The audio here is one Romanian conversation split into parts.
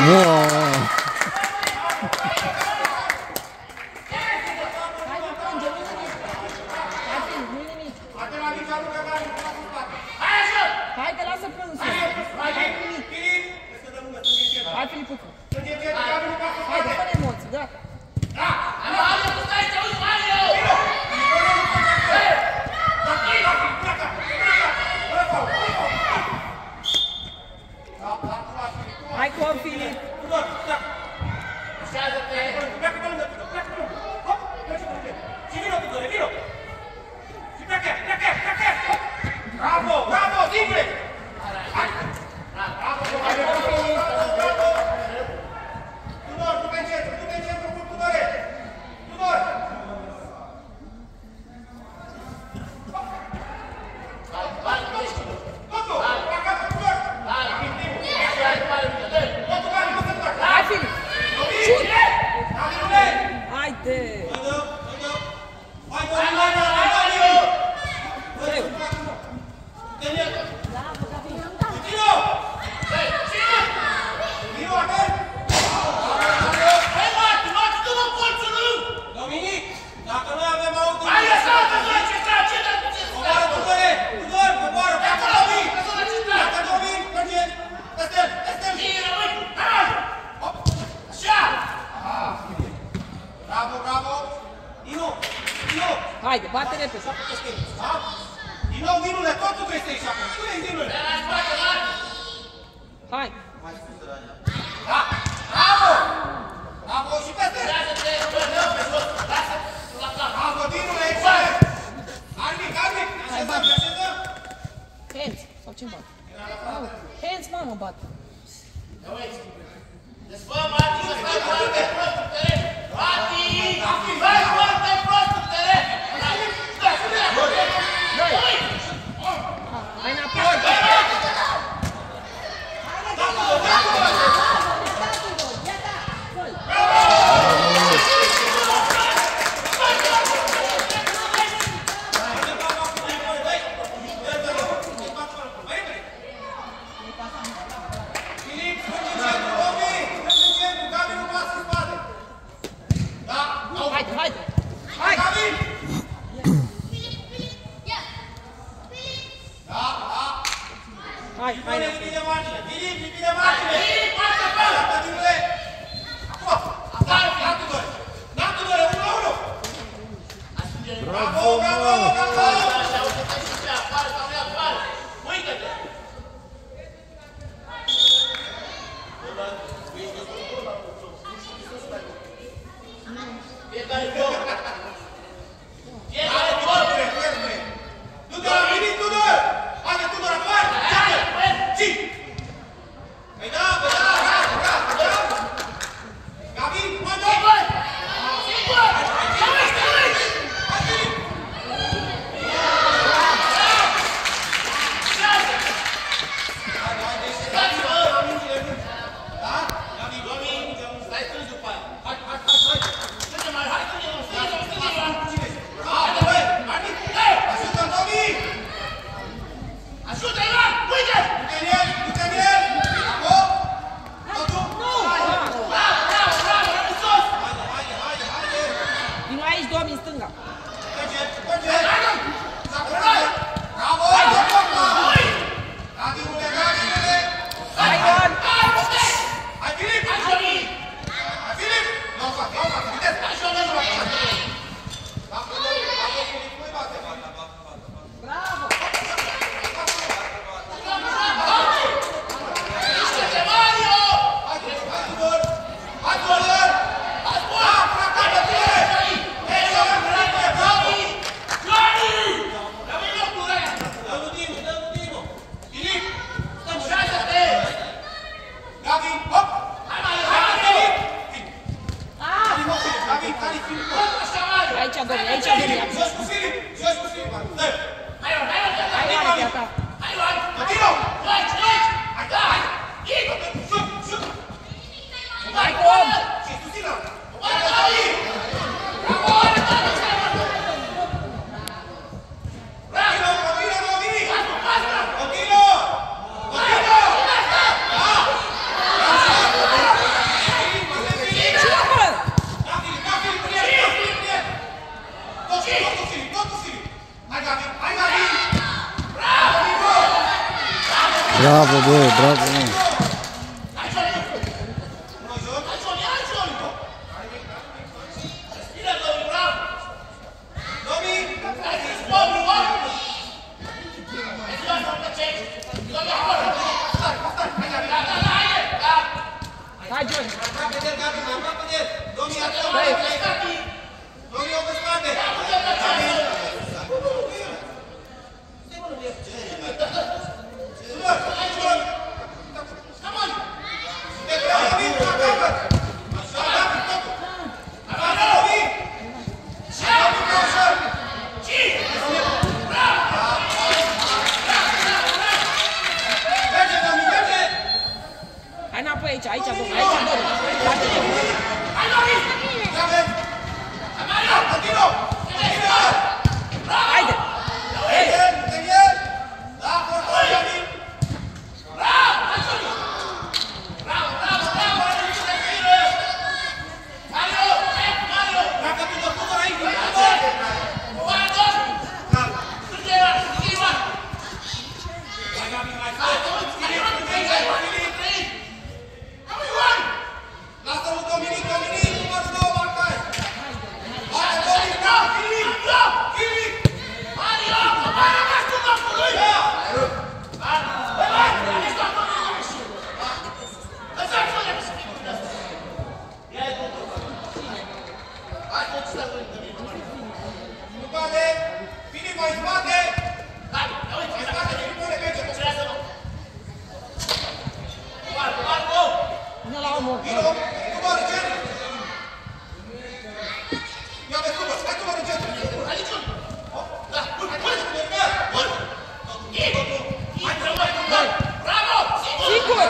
Haide, lasă plânsul. Hai, Filipucu. Haide, fără emoții, gata. Hai, com, Filip. Bravo, bravo, simple! Tudor, tu pe centru, Tudore! Tudor! Totul! Tudor! Hai, Filip! Șut! Haide! Haide, bate repede! Din nou, Dinule, tot tu trebuie să ieși acum. Spune-i, Dinule! Hai! Da! Bravo! Bravo și peste! Bravo, Dinule, excelent! Arbic, așezăm! Hands! Sau ce-mi bat? Hands, mamă, bat! Desfă, Mati, să stai foarte prost în teren! Mati! Stai foarte prost în teren! Hai înapoi! Hai, hai, Limpide margine! Limpide margine! Iată, Dinule! Acum! Natudore! 1-1! Bravo, bravo, bravo! Uită-te! Fiecare joc! Fiecare joc! Tudor, vini, Tudor! Haide, Tudor, acum! Ci! Păi da! Gabi, mă doi! Sigur! Hai, Filip! Da? Gabi, stai strâns după aia. Hai! Strânge mai, hai! Strânge! Haide, băi! Ajută, Tomi! Ajută, Ivan! Uite! Du-te în el! Bravo! Totul! Bravo! Rămâi sus! Haide! Vino aici, Domi, în stânga! Merge! Bravo! Gabi-ule! Hai, Ion! Hai, Filip! Hai, Filip! Nu-o fac! Viteză! Bravo, Filip! Nu-i bate! Bravo! Hai, Tudor! Aici, Domi, aici, Domi! Jos cu Filip! Hai, Ioane, pe-a ta! Hai, Tom! Bravo, bă, bravo, mă. Hai, Johnny! Hai înapoi aici, aici, domnule, aici, domnule. Haide! Nu la omul. Sigur!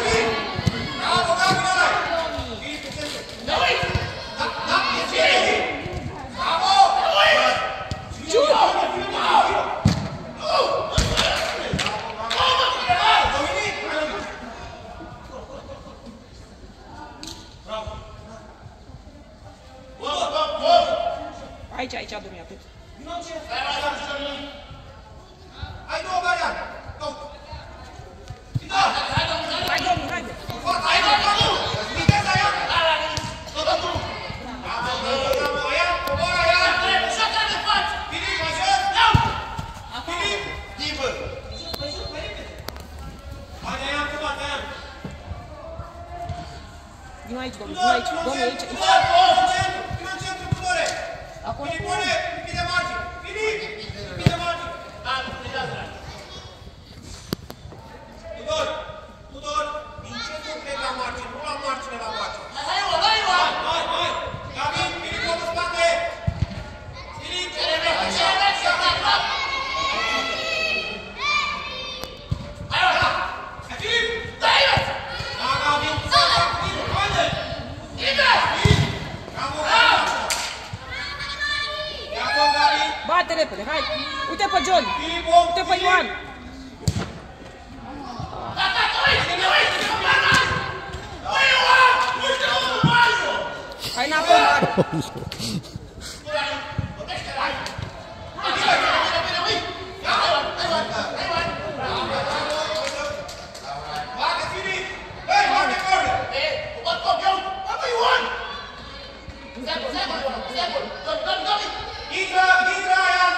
Aici, aici, domnule, atât. Hai, două, Marian! Hai, domnule, haide! Hai, domnule! Viteza, ia! Ia, coboară, ia! Filip, mă jos! Filip! Divă! Haide, ia, coboară, ia! Vino aici, domnule, vino aici, domnule, aici. Vino în centru, Tudore! Filipone, închide margini! Filip! Închide margini! Tudor! Din centru plec la margini, nu la margine la margini! Hai! Gabi, Filip, mă în spate! Filip! Filip! Da, Gabi! Haide! Bate repede, hai! Uite pe John! Uite pe Ioan! Hai înapoi, Mario! Bate, Filip! Hei, bate corne! Intră, Ian!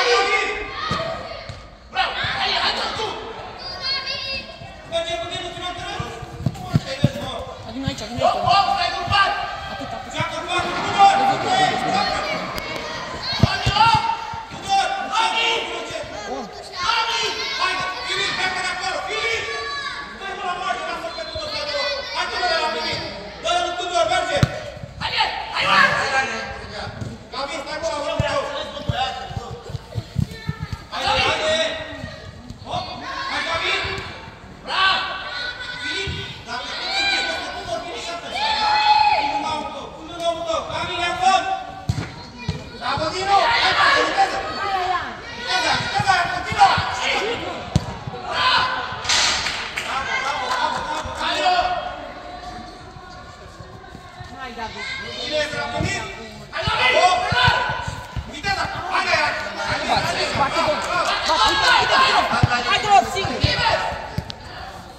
Merge cu tine, ține-o tine! Adun aici, adun aici. Atât, atât. Ia curbat, Tudor! Tudor! Haide, Filip, pleacă de acolo! Filip! Stai mă la margine, lasă-l pe Tudor, stai de loc! Hai, Tudor, la primit! Dă-l lui Tudor, merge! Gabi, stai mă la urmă tău! Haide! Hop! Hai, Gabi! Filip! Dacă tu te închezi peste Tudor, Filip, să-ți pune la omul tău! Gabi, ia fond! Bravo, Dino! Hai, pasă, viteză! Viteză, continuă! Hai, Gabi. Cine este la primit? Bravo! Viteză! Haide, ia! Bate, domnule. Bate, uite, uite, uite. Hai, de loc, singur.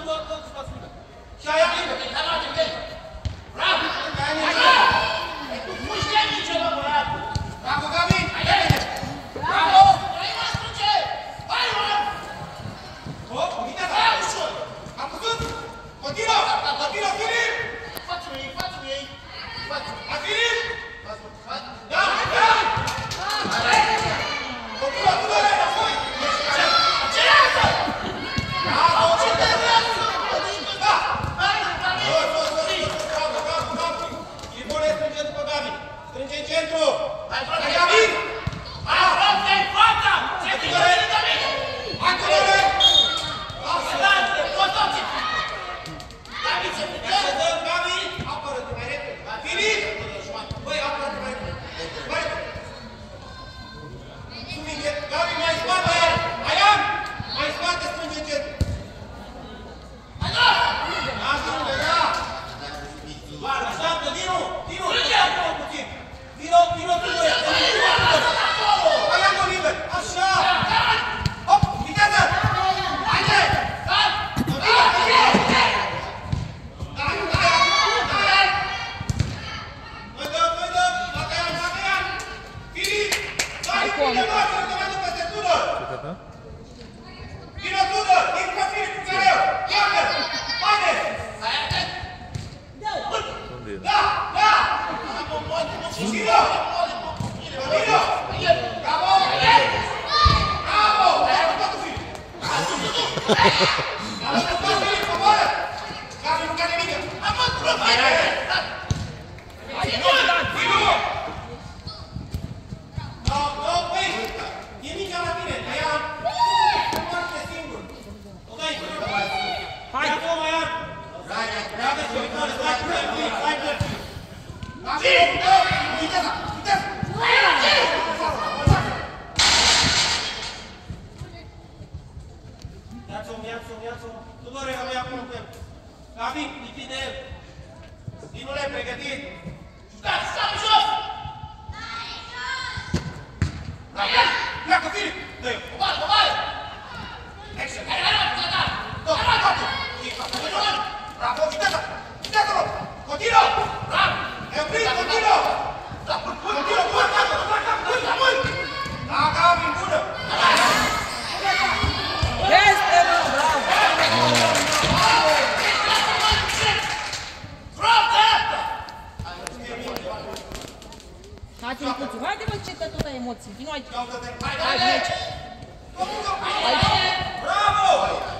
Și aia liber. Bravo! Nu știe nici eu, bravo! Bravo, Gabi! Bravo! Hai, Ioan! Hop, viteza! Am văzut? Continuă! Continuă, Filip! Față-mi ei! Hai, Filip! Da! Da! Continuă, Tudore! Apoi! Aceează! Bravo! Ce te vrează? Da! Strânge după Gabi. Strânge în centru. Hai, Gabi! Hai, frate, în fața! Ce te dorești, Gabi? Hai, Tudore! Lasă-te, poți-o-ți! Gabi, ce te dorești? Gabi, apără-te mai repede. Filip! Băi, apără-te mai repede. Mai repede. Gabi, mai spate! Aian! Mai spate, strânge în centru. Hai, da! Lasă-te, da! Bar, așteaptă, Dinu! Dinu, acolo puțin! Vino, Tudore! Hai, ia-mă liber! Așa! Hop, viteză! Haide! Noi dăm! Bate Ian! Filip! Dai, Filip, să te mai duc peste Tudor! Vino, Tudor! Intră Filip cu careu! Ia-te! Haide! Da! Da! Vino! Vino! Bravo! Bravo! Hai, urmă-tu, Filip! Am lăsat Filip, coboară! Gabi, nu cade mică! Hai, Vino! No, băi! E mingea la tine! Aian! Nu poate singur! O dai! Hai! Ia-ți-o, Aian! Bravo, Filipone! Stai cu el, Filip! Stai cu el, Filip! Viteza! Viteza! Ia-ți-o! Tudore, rămâi acum cu el. Gabi, lichide el. Dinule, pregătit. Șutați, stai jos! Bravo! Pleacă, Filip! Dă-i-o! Coboară! Action! Hai! Bravo, viteza! Viteza, rog! Continuă! Bravo! Continuă! Mult! Da, Gabi, bună! Este, bă, bravo! Hai, Filipuțu, haide, mă, ce tot ai emoții. Vino aici. Hai, vino aici. Bravo!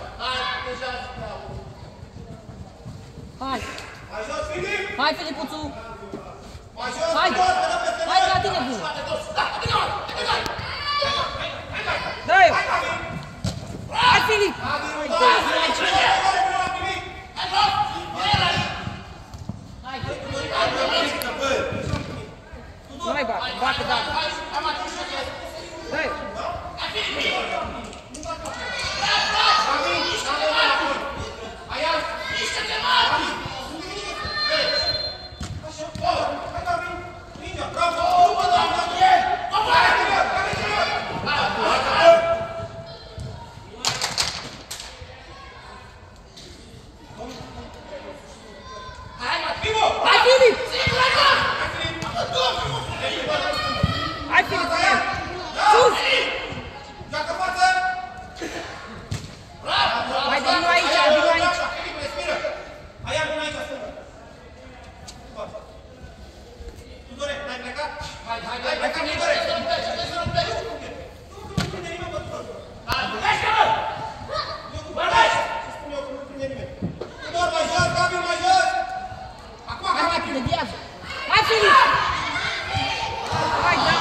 Hai. Mai jos, Filip! Hai, Filipuțu. Mai jos! Hai. Hai, la tine, bună. Dă-i-o. Hai, Filip. Nu mai bate, da. Dă-i-o. Hai, Filip! Sus! Joacă față! Hai, vino aici, vino aici! Filip, respiră! Hai, ia până aici, stângă! Tudore, n-ai plecat? Hai, plecat, Tudore! Nu prinde nimeni, bă, Tudor! Lește-mă! Ce spun eu, că nu prinde nimeni? Tudor, mai jos, Gabi, mai jos! Acum, Hai, Matine, viază! Hai, Filip! Hai, da!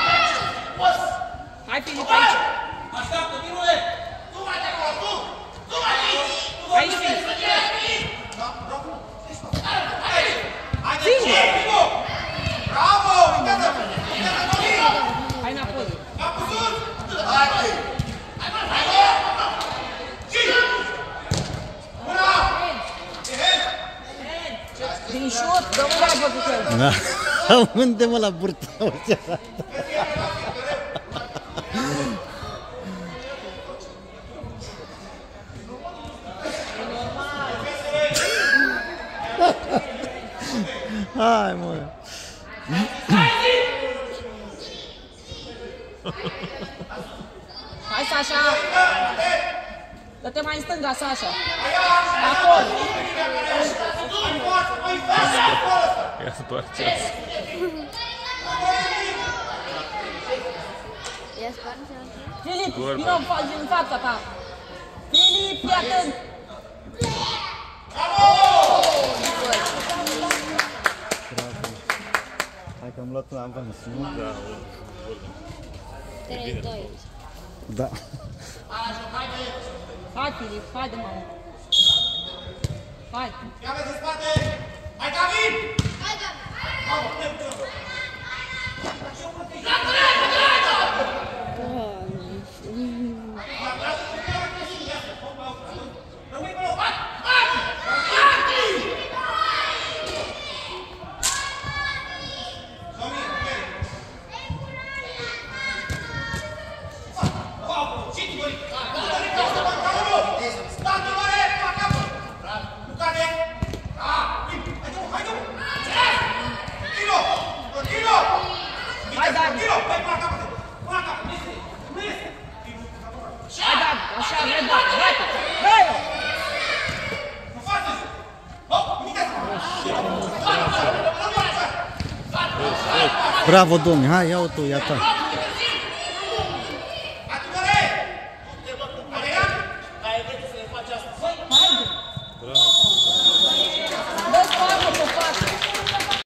Hai, Filip, aici! Așteaptă, Dinule! Tu mai de acolo, tu! Tu mai de aici! Aici, Filip! Da, bravo! Haide, Filip! Bravo! Uitează! Uitează, Gabi! Hai înapoi! Capul sus! Haide! Hai! Și! Mâna! Din șut, dă-mă la bătut el! Da. Unde mă la burtă? E normal! Hai, mă. Hai, Sasha! Dă-te mai în stânga, Sasha! Acolo! Ia spargeți. Filip, vină în fața ta! Filip, fii atent! Hai că am luat un avans, nu? Da, 3-2. Da. Hai, Filip, haide, mă! Hai! Ia vezi în spate! Hai, David! Hai, David! Hai, David! Hai, David! Așa, vrei, David! Hai! Dă-i-o! Bravo, domni, hai, ia-o tu, ia ta.